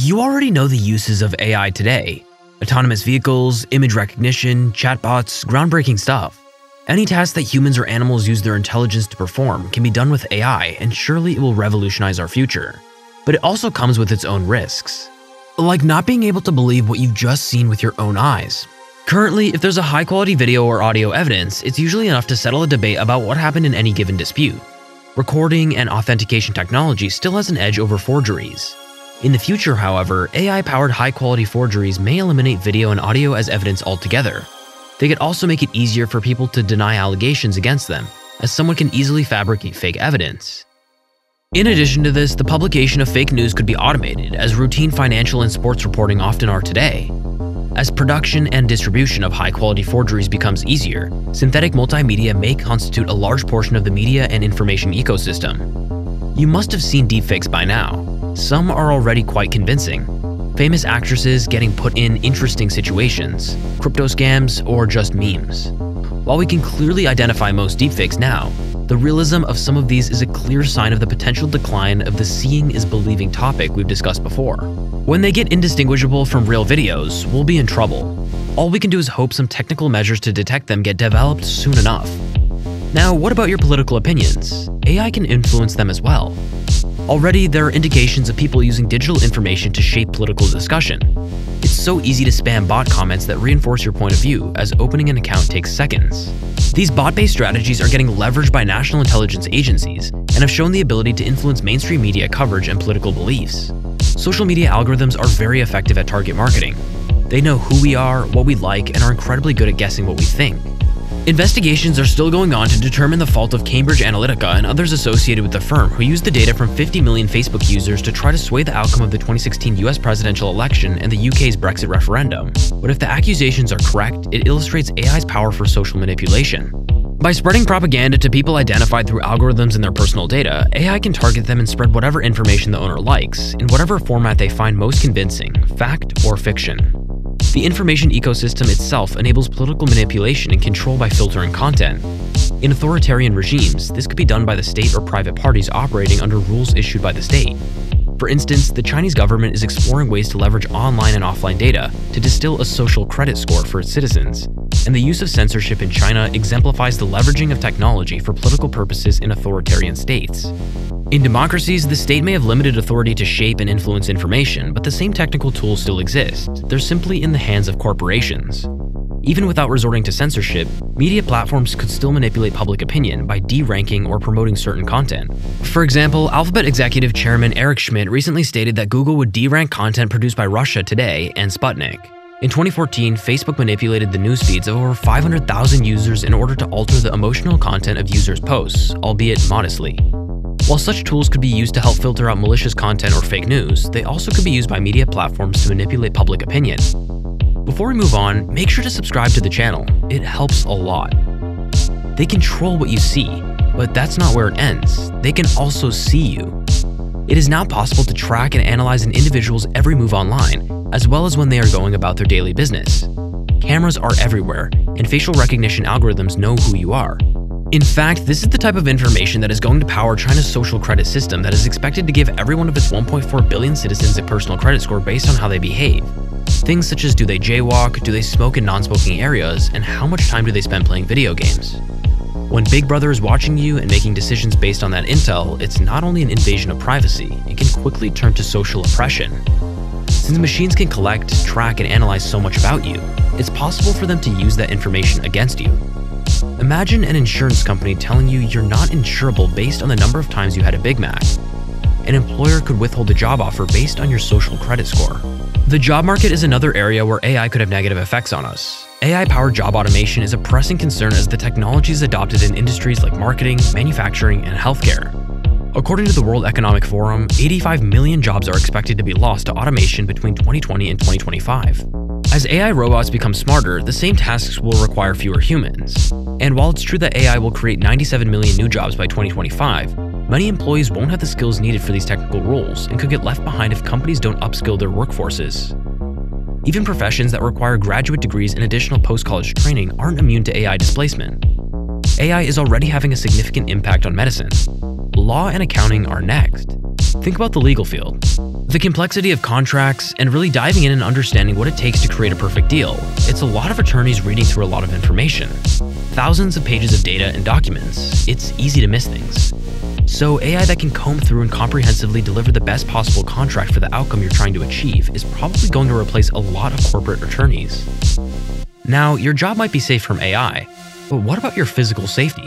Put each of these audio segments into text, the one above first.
You already know the uses of AI today. Autonomous vehicles, image recognition, chatbots, groundbreaking stuff. Any task that humans or animals use their intelligence to perform can be done with AI, and surely it will revolutionize our future. But it also comes with its own risks. Like not being able to believe what you've just seen with your own eyes. Currently, if there's a high-quality video or audio evidence, it's usually enough to settle a debate about what happened in any given dispute. Recording and authentication technology still has an edge over forgeries. In the future, however, AI-powered high-quality forgeries may eliminate video and audio as evidence altogether. They could also make it easier for people to deny allegations against them, as someone can easily fabricate fake evidence. In addition to this, the publication of fake news could be automated, as routine financial and sports reporting often are today. As production and distribution of high-quality forgeries becomes easier, synthetic multimedia may constitute a large portion of the media and information ecosystem. You must have seen deepfakes by now. Some are already quite convincing. Famous actresses getting put in interesting situations, crypto scams, or just memes. While we can clearly identify most deepfakes now, the realism of some of these is a clear sign of the potential decline of the seeing is believing topic we've discussed before. When they get indistinguishable from real videos, we'll be in trouble. All we can do is hope some technical measures to detect them get developed soon enough. Now, what about your political opinions? AI can influence them as well. Already, there are indications of people using digital information to shape political discussion. It's so easy to spam bot comments that reinforce your point of view, as opening an account takes seconds. These bot-based strategies are getting leveraged by national intelligence agencies and have shown the ability to influence mainstream media coverage and political beliefs. Social media algorithms are very effective at target marketing. They know who we are, what we like, and are incredibly good at guessing what we think. Investigations are still going on to determine the fault of Cambridge Analytica and others associated with the firm who used the data from 50 million Facebook users to try to sway the outcome of the 2016 US presidential election and the UK's Brexit referendum. But if the accusations are correct, it illustrates AI's power for social manipulation. By spreading propaganda to people identified through algorithms and their personal data, AI can target them and spread whatever information the owner likes, in whatever format they find most convincing, fact or fiction. The information ecosystem itself enables political manipulation and control by filtering content. In authoritarian regimes, this could be done by the state or private parties operating under rules issued by the state. For instance, the Chinese government is exploring ways to leverage online and offline data to distill a social credit score for its citizens, and the use of censorship in China exemplifies the leveraging of technology for political purposes in authoritarian states. In democracies, the state may have limited authority to shape and influence information, but the same technical tools still exist. They're simply in the hands of corporations. Even without resorting to censorship, media platforms could still manipulate public opinion by de-ranking or promoting certain content. For example, Alphabet executive chairman Eric Schmidt recently stated that Google would de-rank content produced by Russia Today and Sputnik. In 2014, Facebook manipulated the news feeds of over 500,000 users in order to alter the emotional content of users' posts, albeit modestly. While such tools could be used to help filter out malicious content or fake news, they also could be used by media platforms to manipulate public opinion. Before we move on, make sure to subscribe to the channel. It helps a lot. They control what you see, but that's not where it ends. They can also see you. It is now possible to track and analyze an individual's every move online, as well as when they are going about their daily business. Cameras are everywhere, and facial recognition algorithms know who you are. In fact, this is the type of information that is going to power China's social credit system that is expected to give every one of its 1.4 billion citizens a personal credit score based on how they behave. Things such as do they jaywalk, do they smoke in non-smoking areas, and how much time do they spend playing video games. When Big Brother is watching you and making decisions based on that intel, it's not only an invasion of privacy, it can quickly turn to social oppression. Since machines can collect, track, and analyze so much about you, it's possible for them to use that information against you. Imagine an insurance company telling you you're not insurable based on the number of times you had a Big Mac. An employer could withhold a job offer based on your social credit score. The job market is another area where AI could have negative effects on us. AI-powered job automation is a pressing concern as the technology is adopted in industries like marketing, manufacturing, and healthcare. According to the World Economic Forum, 85 million jobs are expected to be lost to automation between 2020 and 2025. As AI robots become smarter, the same tasks will require fewer humans. And while it's true that AI will create 97 million new jobs by 2025, many employees won't have the skills needed for these technical roles and could get left behind if companies don't upskill their workforces. Even professions that require graduate degrees and additional post-college training aren't immune to AI displacement. AI is already having a significant impact on medicine. Law and accounting are next. Think about the legal field. The complexity of contracts and really diving in and understanding what it takes to create a perfect deal. It's a lot of attorneys reading through a lot of information. Thousands of pages of data and documents. It's easy to miss things. So AI that can comb through and comprehensively deliver the best possible contract for the outcome you're trying to achieve is probably going to replace a lot of corporate attorneys. Now, your job might be safe from AI, but what about your physical safety?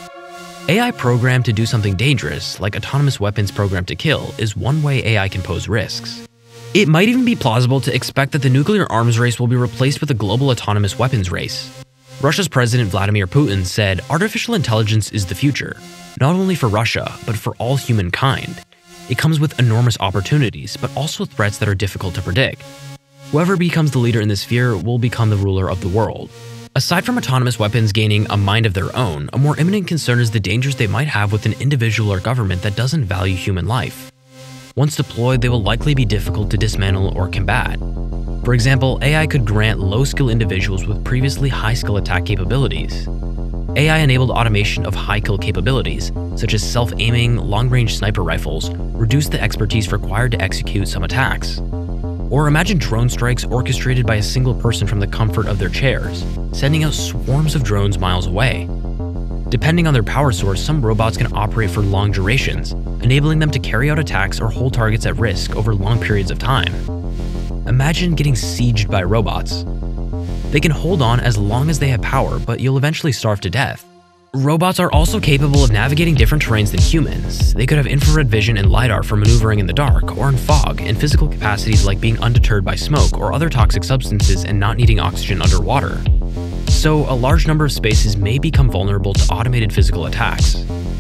AI programmed to do something dangerous, like autonomous weapons programmed to kill, is one way AI can pose risks. It might even be plausible to expect that the nuclear arms race will be replaced with a global autonomous weapons race. Russia's President Vladimir Putin said artificial intelligence is the future, not only for Russia, but for all humankind. It comes with enormous opportunities, but also threats that are difficult to predict. Whoever becomes the leader in this sphere will become the ruler of the world. Aside from autonomous weapons gaining a mind of their own, a more imminent concern is the dangers they might have with an individual or government that doesn't value human life. Once deployed, they will likely be difficult to dismantle or combat. For example, AI could grant low-skill individuals with previously high-skill attack capabilities. AI-enabled automation of high-kill capabilities, such as self-aiming, long-range sniper rifles, reduce the expertise required to execute some attacks. Or imagine drone strikes orchestrated by a single person from the comfort of their chairs, sending out swarms of drones miles away. Depending on their power source, some robots can operate for long durations, enabling them to carry out attacks or hold targets at risk over long periods of time. Imagine getting sieged by robots. They can hold on as long as they have power, but you'll eventually starve to death. Robots are also capable of navigating different terrains than humans. They could have infrared vision and LiDAR for maneuvering in the dark or in fog, and physical capacities like being undeterred by smoke or other toxic substances and not needing oxygen underwater. So a large number of spaces may become vulnerable to automated physical attacks.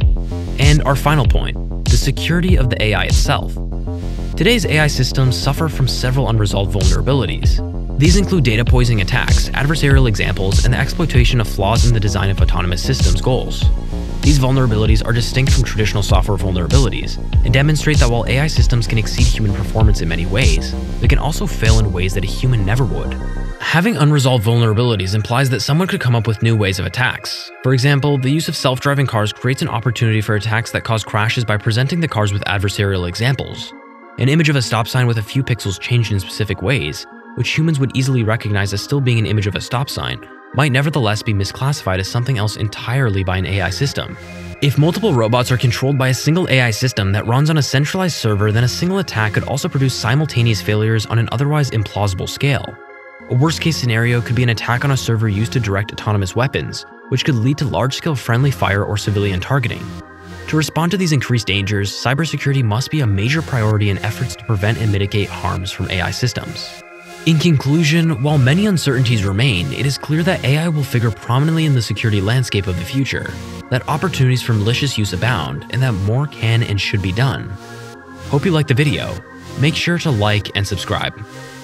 And our final point, the security of the AI itself. Today's AI systems suffer from several unresolved vulnerabilities. These include data poisoning attacks, adversarial examples, and the exploitation of flaws in the design of autonomous systems goals. These vulnerabilities are distinct from traditional software vulnerabilities and demonstrate that while AI systems can exceed human performance in many ways, they can also fail in ways that a human never would. Having unresolved vulnerabilities implies that someone could come up with new ways of attacks. For example, the use of self-driving cars creates an opportunity for attacks that cause crashes by presenting the cars with adversarial examples. An image of a stop sign with a few pixels changed in specific ways, which humans would easily recognize as still being an image of a stop sign, might nevertheless be misclassified as something else entirely by an AI system. If multiple robots are controlled by a single AI system that runs on a centralized server, then a single attack could also produce simultaneous failures on an otherwise implausible scale. A worst-case scenario could be an attack on a server used to direct autonomous weapons, which could lead to large-scale friendly fire or civilian targeting. To respond to these increased dangers, cybersecurity must be a major priority in efforts to prevent and mitigate harms from AI systems. In conclusion, while many uncertainties remain, it is clear that AI will figure prominently in the security landscape of the future, that opportunities for malicious use abound, and that more can and should be done. Hope you liked the video. Make sure to like and subscribe.